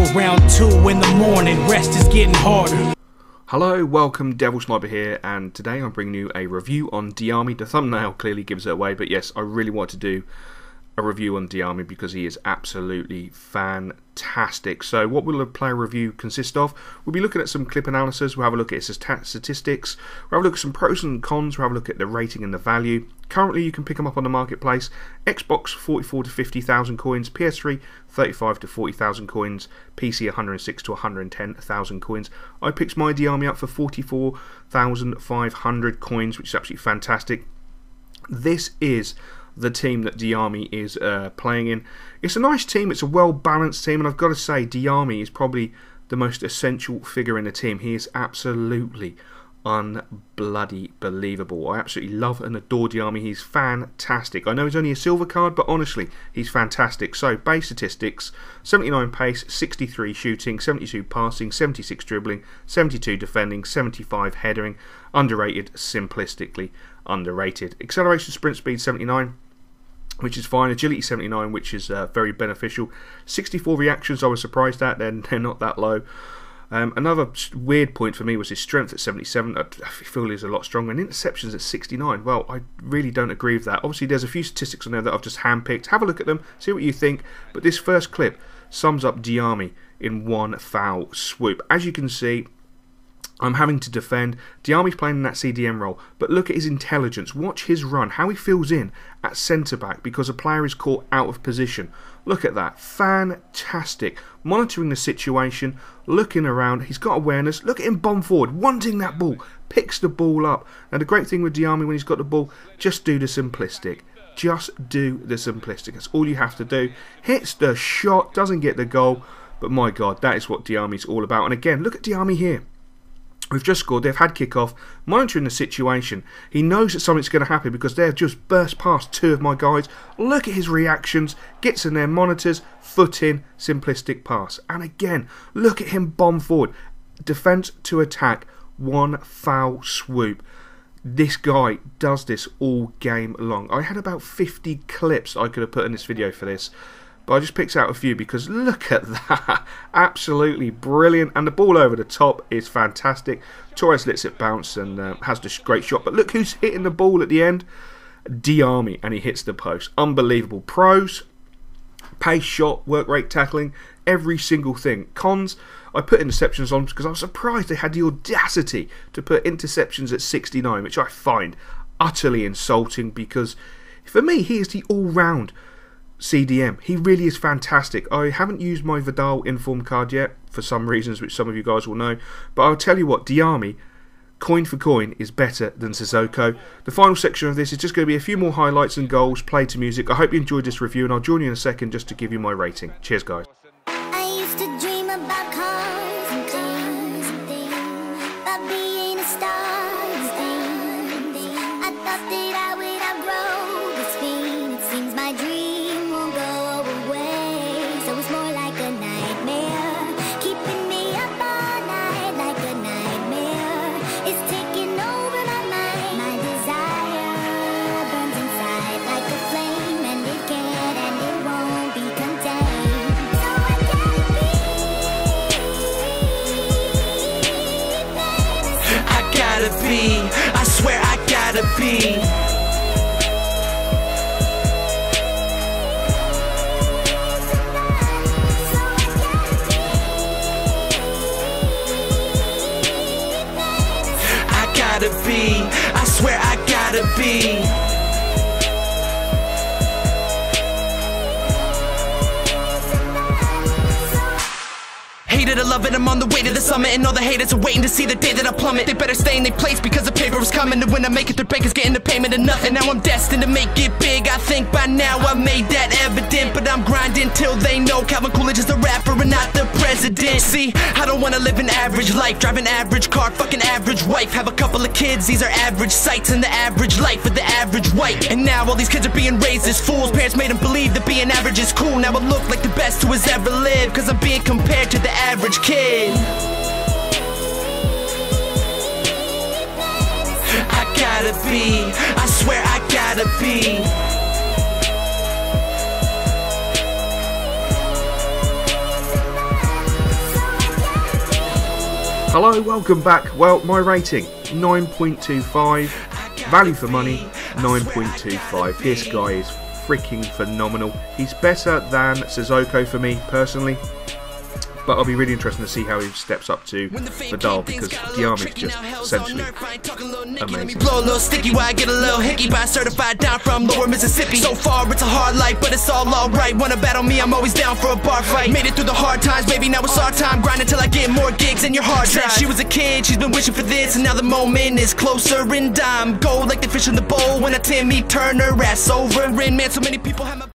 around 2 in the morning, rest is getting harder. Hello, welcome, Devil Sniper here, and today I'm bringing you a review on Diamie. The thumbnail clearly gives it away, but yes, I really want to do a review on Diamie because he is absolutely fantastic. So what will a player review consist of? We'll be looking at some clip analysis, we'll have a look at his statistics, we'll have a look at some pros and cons, we'll have a look at the rating and the value. Currently you can pick him up on the marketplace. Xbox 44 to 50,000 coins, PS3 35 to 40,000 coins, PC 106 to 110,000 coins. I picked my Diamie up for 44,500 coins, which is absolutely fantastic. This is the team that Diamie is playing in. It's a nice team, it's a well balanced team, and I've got to say Diamie is probably the most essential figure in the team. He is absolutely unbloody believable. I absolutely love and adore Diamie. He's fantastic. I know he's only a silver card, but honestly he's fantastic. So base statistics: 79 pace, 63 shooting, 72 passing, 76 dribbling, 72 defending, 75 headering. Underrated, simplistically underrated. Acceleration, sprint speed 79, which is fine. Agility 79, which is very beneficial. 64 reactions, I was surprised at. They're not that low. Another weird point for me was his strength at 77. I feel he's a lot stronger. And interceptions at 69. Well, I really don't agree with that. Obviously, there's a few statistics on there that I've just handpicked. Have a look at them, see what you think. But this first clip sums up Diamie in one foul swoop. As you can see, I'm having to defend. Diamie's playing in that CDM role, but look at his intelligence. Watch his run, how he fills in at centre-back because a player is caught out of position. Look at that, fantastic. Monitoring the situation, looking around, he's got awareness. Look at him bomb forward, wanting that ball, picks the ball up. Now the great thing with Diamie when he's got the ball, just do the simplistic. Just do the simplistic, that's all you have to do. Hits the shot, doesn't get the goal, but my God, that is what Diamie's all about. And again, look at Diamie here. We've just scored, they've had kick-off, monitoring the situation. He knows that something's going to happen because they've just burst past two of my guys. Look at his reactions, gets in there, monitors, foot in, simplistic pass. And again, look at him bomb forward. Defence to attack, one foul swoop. This guy does this all game long. I had about 50 clips I could have put in this video for this, but I just picked out a few because look at that. Absolutely brilliant. And the ball over the top is fantastic. Torres lets it bounce and has this great shot. But look who's hitting the ball at the end. Diamie, and he hits the post. Unbelievable. Pros: pace, shot, work rate, tackling, every single thing. Cons: I put interceptions on because I was surprised they had the audacity to put interceptions at 69, which I find utterly insulting because for me he is the all-round CDM. He really is fantastic. I haven't used my Vidal inform card yet for some reasons which some of you guys will know, but I'll tell you what, Diamie, coin for coin, is better than Sissoko. The final section of this is just going to be a few more highlights and goals played to music. I hope you enjoyed this review and I'll join you in a second just to give you my rating. Cheers guys. I used to dream about cars and things, about being a star and things. I thought that I would outgrow this feeling. It seems my dream won't go away, so it's more like a nightmare, keeping me up all night like a nightmare. It's taking over my mind. My desire burns inside like a flame, and it can't and it won't be contained. So I gotta be, I gotta be, I swear I gotta be. I swear I gotta be. Hate it or love it, I'm on the way to the summit, and all the haters are waiting to see the day that I plummet. They better stay in their place because the paper is coming, and when I make it, their bankers getting the payment of nothing. Now I'm destined to make it big. I think by now I've made that evident, but I'm grinding till they know Calvin Coolidge is the rapper and not the president. See, I don't wanna live an average life, drive an average car, fucking average wife, have a couple of kids. These are average sights in the average life of the average white. And now all these kids are being raised as fools. Parents made them believe that being average is cool. Now I look like the best who has ever lived, cause I'm being compared to the average kid. I gotta be, I swear I gotta be. Hello, welcome back. Well, my rating 9.25, value for money 9.25. This guy is freaking phenomenal. He's better than Sissoko for me personally, but I'll be really interested to see how he steps up to Vidal, because Diami's just essentially amazing. Blow a little sticky while I get a little hickey by certified down from lower Mississippi. So far it's a hard life, but it's all alright. Wanna battle me, I'm always down for a bar fight. Made it through the hard times, baby, now it's our time. Grind until I get more gigs in your hard drive. She was a kid, she's been wishing for this, and now the moment is closer, and I'm gold like the fish in the bowl when a Timmy turn her ass over. And man, so many people have my